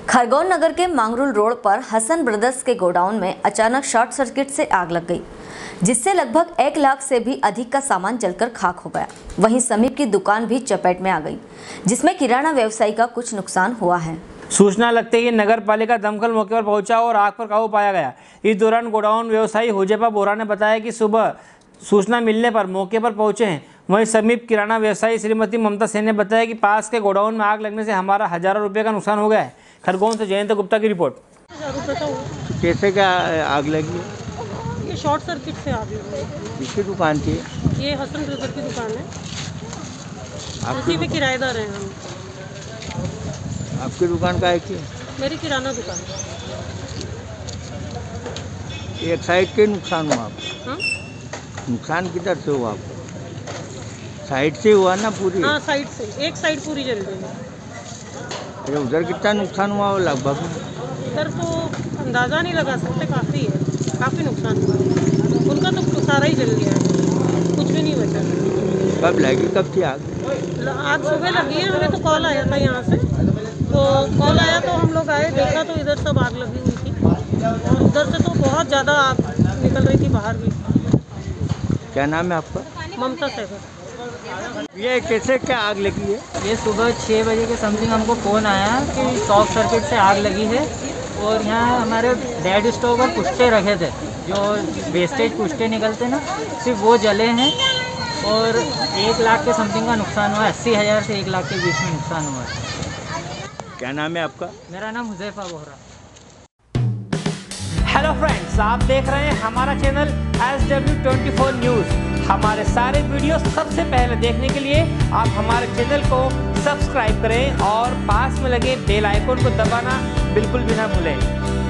खरगोन नगर के मांगरुल रोड पर हसन ब्रदर्स के गोडाउन में अचानक शॉर्ट सर्किट से आग लग गई, जिससे लगभग 1 लाख से भी अधिक का सामान जलकर खाक हो गया। वहीं समीप की दुकान भी चपेट में आ गई, जिसमें किराना व्यवसायी का कुछ नुकसान हुआ है। सूचना लगते ही नगर पालिका दमकल मौके पर पहुंचा और आग पर काबू पाया गया। इस दौरान गोडाउन व्यवसायी हुजैफा बोरा ने बताया कि सुबह सूचना मिलने पर मौके पर पहुंचे हैं। वहीं समीप किराना व्यवसायी श्रीमती ममता सेन ने बताया कि पास के गोडाउन में आग लगने से हमारा हजारों रुपए का नुकसान हो गया है। खरगोन से जयंत गुप्ता की रिपोर्ट। कैसे क्या आग लगी? ये शॉर्ट सर्किट से आग लगी। किसकी दुकान थी? ये हसन ब्रदर की दुकान है, उसी में किराएदार हैं हम। आपकी दुकान का है कि? मेरी किराना दुकान। एक साइड के नुकसान हुआ आपको? हाँ? नुकसान किधर से हुआ आपको? साइड से हुआ ना पूरी? हाँ, साइड से, एक साइड पूरी जल गई। अरे उधर कितना नुकसान हुआ वो लगभग? इधर तो अंदाज़ा नहीं लगा सकते, काफ़ी है, काफ़ी नुकसान हुआ। उनका तो सारा ही जल गया है, कुछ भी नहीं बचा। कब लगी, कब थी आग? आग सुबह लगी है, हमें तो कॉल आया था यहाँ से, तो कॉल आया तो हम लोग आए, देखा तो इधर सब आग लगी हुई थी और उधर से तो बहुत ज़्यादा आग निकल रही थी बाहर भी। क्या नाम है आपका? ममता सेन। ये कैसे क्या आग लगी है? ये सुबह 6 बजे के समथिंग हमको फ़ोन आया कि शॉर्ट सर्किट से आग लगी है और यहाँ हमारे डेड स्टॉक और कुश्ते रखे थे, जो वेस्टेज कुश्ते निकलते ना, सिर्फ वो जले हैं और 1 लाख के समथिंग का नुकसान हुआ है। 80,000 से 1 लाख के बीच में नुकसान हुआ है। क्या नाम है आपका? मेरा नाम हुजैफा बोरा। हेलो फ्रेंड्स, आप देख रहे हैं हमारा चैनल SW24 न्यूज़। हमारे सारे वीडियो सबसे पहले देखने के लिए आप हमारे चैनल को सब्सक्राइब करें और पास में लगे बेल आइकन को दबाना बिल्कुल भी ना भूलें।